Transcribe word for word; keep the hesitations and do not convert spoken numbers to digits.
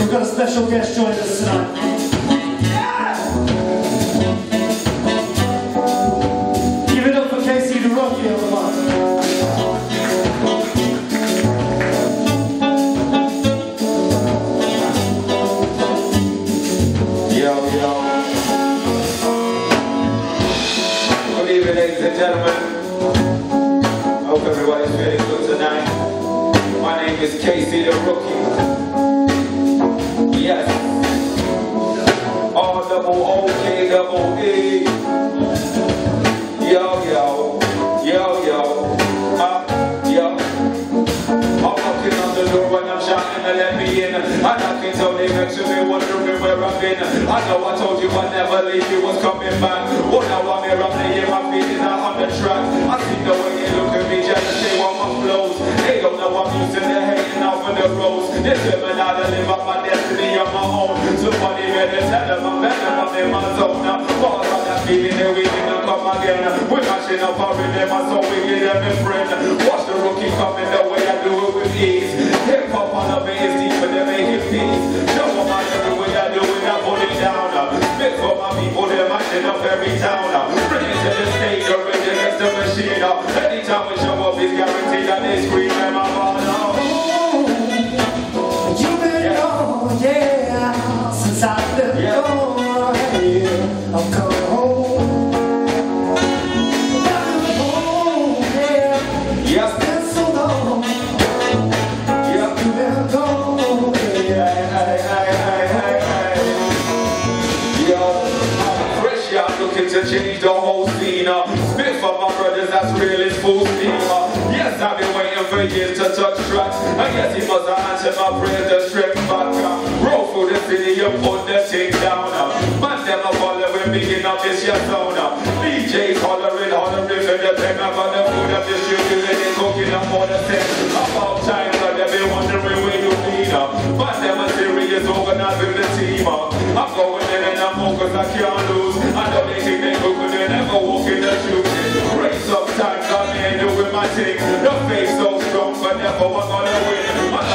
We've got a special guest joining us tonight. Yeah! Give it up for Casey the Rocky on the mic. Yo, yo. Good evening, ladies and gentlemen. Hope everybody's feeling good tonight. My name is Casey the Rookie. Yes. R double O K double E. Yo, yo. Yo, yo. Uh, yo. I'm knocking on the door when I'm shouting to let me in. I knock it till they actually wondering where I've been. I know I told you I'd never leave, you was coming back. Oh, now I'm here, I'm laying my feet in on the track. I see the way you look at me, just to say what my flows. They don't know I'm used to the hating out on the roads. They tell me now to live up my destiny on my own. Somebody better tell them I'm better, I'm in my zone now. Fall on that feeling, they we didn't come again. We're mashing up our rhythm, and so we get them in friend. Watch the rookie coming the way I do it with ease. Hip hop on the bass, deeper than making peace. Show them how every way I do it, I put it down. Spit for my people, they're mashing up every town. Bring it to the stage, you're ready against the machine. Anytime we show up, it's guaranteed that they scream and my father. You've been gone, yeah, since I've been Yeah. gone, yeah, I'm coming home. Coming home, yeah, Yeah. it's been so long. Yeah. You've been gone, yeah. Hey, hey, hey, hey, hey, hey. Yo, I'm fresh, yeah, I'm looking to change the whole scene. Uh. Spit for my brothers, that's real, it's full steam. Uh. Yes, I've been waiting for years to touch tracks. I guess he must have answered my prayers to strip back. Uh. Roll through the city, you put the thing down. Uh. Man, them a following, picking up this your sound. Uh. D Js hollering, hollering for the pen. I got the food up distributed and cooking up all the things. About time, but they've been wondering where you been. Uh. Man, them a serious organizing the team. Uh. I'm going in and I'm focused, I can't lose. I know they think they could, they never walk in the shoes. Race up time, come in, doing my thing. The face so strong, but never I'm gonna win.